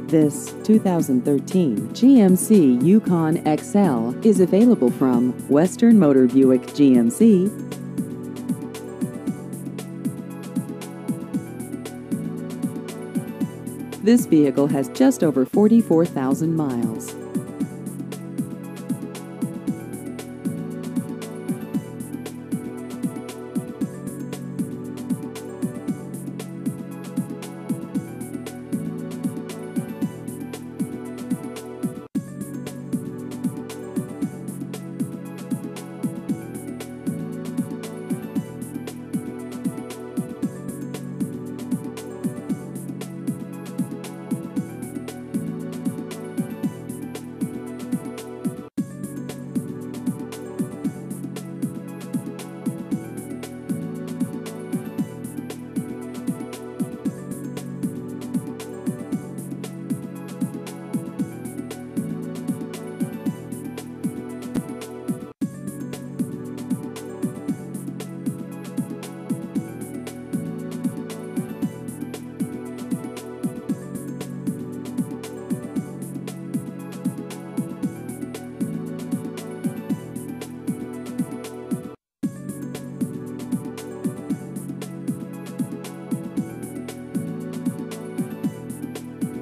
This 2013 GMC Yukon XL is available from Western Motor Buick GMC. This vehicle has just over 44,000 miles.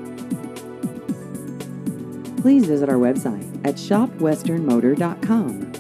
Please visit our website at shopwesternmotor.com.